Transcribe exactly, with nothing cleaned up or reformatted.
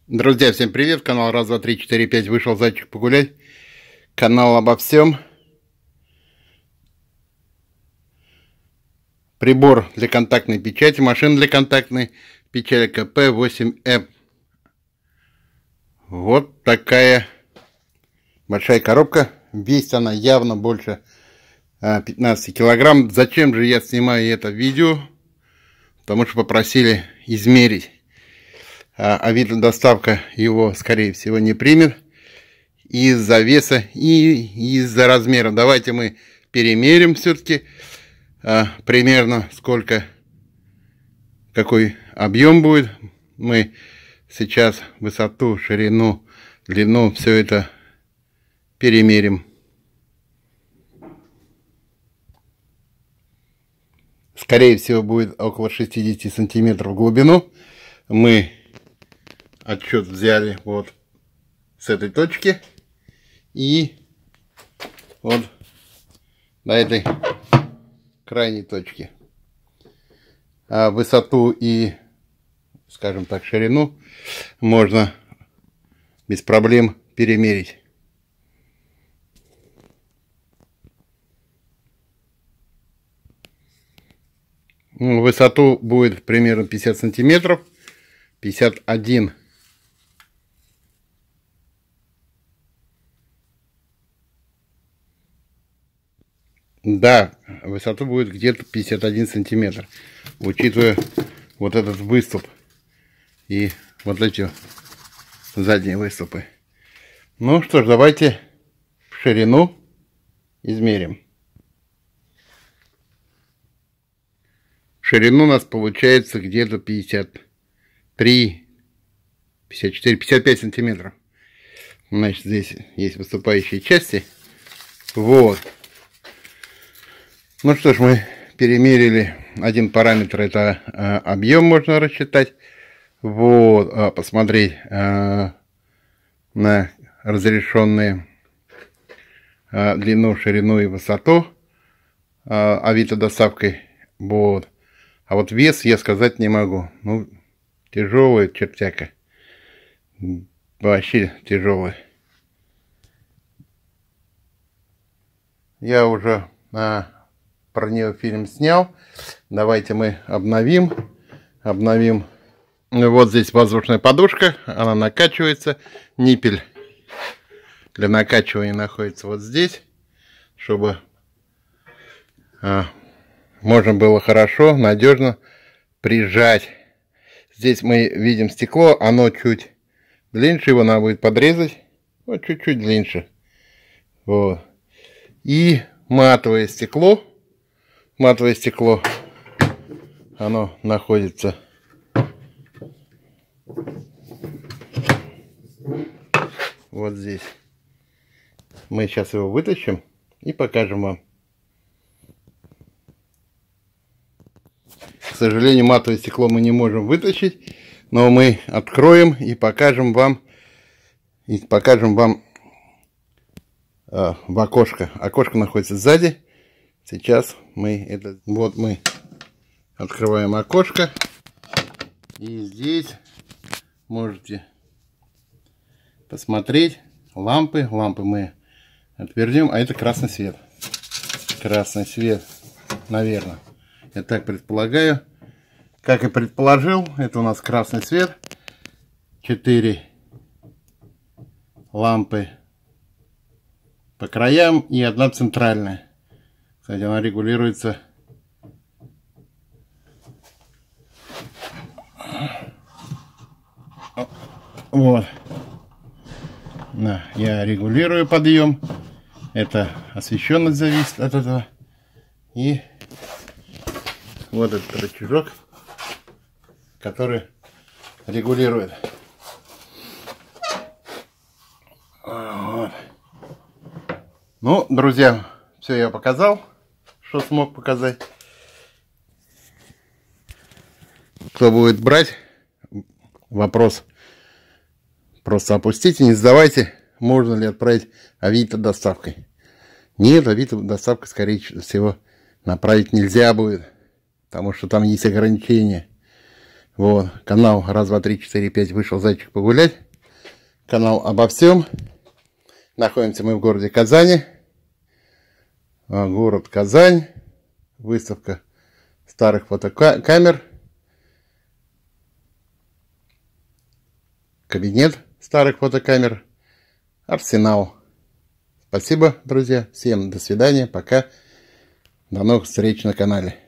Друзья, всем привет! Канал раз, два, три, четыре, пять. Вышел зайчик погулять. Канал обо всем. Прибор для контактной печати. Машина для контактной печати ка пэ восемь эм. Вот такая большая коробка. Весит она явно больше пятнадцати килограмм. Зачем же я снимаю это видео? Потому что попросили измерить. Авито доставка его, скорее всего, не примет из-за веса и из-за размера. Давайте мы перемерим все-таки а, примерно сколько, какой объем будет. Мы сейчас высоту, ширину, длину, все это перемерим. Скорее всего, будет около шестидесяти сантиметров в глубину. Мы отсчет взяли вот с этой точки и вот до этой крайней точки. А высоту и, скажем так, ширину можно без проблем перемерить. Высоту будет примерно пятьдесят сантиметров, пятьдесят один. Да, высоту будет где-то пятьдесят один сантиметр, учитывая вот этот выступ и вот эти задние выступы. Ну что ж, давайте ширину измерим. Ширину у нас получается где-то пятьдесят три, пятьдесят четыре, пятьдесят пять сантиметров. Значит, здесь есть выступающие части. Вот. Ну что ж, мы перемерили один параметр, это э, объем можно рассчитать. Вот, э, посмотреть э, на разрешенные э, длину, ширину и высоту э, авито доставкой. Вот. А вот вес я сказать не могу. Ну, тяжелая чертяка. Вообще тяжелая. Я уже а, про нее фильм снял. Давайте мы обновим. Обновим. Вот здесь воздушная подушка. Она накачивается. Ниппель для накачивания находится вот здесь. Чтобы а, можно было хорошо, надежно прижать. Здесь мы видим стекло. Оно чуть длиннее. Его надо будет подрезать. Вот чуть-чуть длиннее. Вот. И матовое стекло. Матовое стекло. Оно находится вот здесь. Мы сейчас его вытащим и покажем вам. К сожалению, матовое стекло мы не можем вытащить, но мы откроем и покажем вам, и покажем вам э, в окошко. Окошко находится сзади. Сейчас мы это, вот мы открываем окошко, и здесь можете посмотреть лампы. Лампы мы отвернем, а это красный свет. Красный свет, наверное. Я так предполагаю. Как и предположил, это у нас красный свет. Четыре лампы по краям и одна центральная. Кстати, она регулируется. Вот. Да, я регулирую подъем. Это освещенность зависит от этого. И вот этот рычажок, который регулирует. Вот. Ну, друзья, все я показал, что смог показать. Кто будет брать, вопрос просто опустите, не задавайте, можно ли отправить авито доставкой. Нет, авито доставкой, скорее всего, направить нельзя будет. Потому что там есть ограничения. Вот, канал раз, два, три, четыре, пять, вышел зайчик погулять. Канал обо всем. Находимся мы в городе Казани. Город Казань. Выставка старых фотокамер. Кабинет старых фотокамер. Арсенал. Спасибо, друзья. Всем до свидания. Пока. До новых встреч на канале.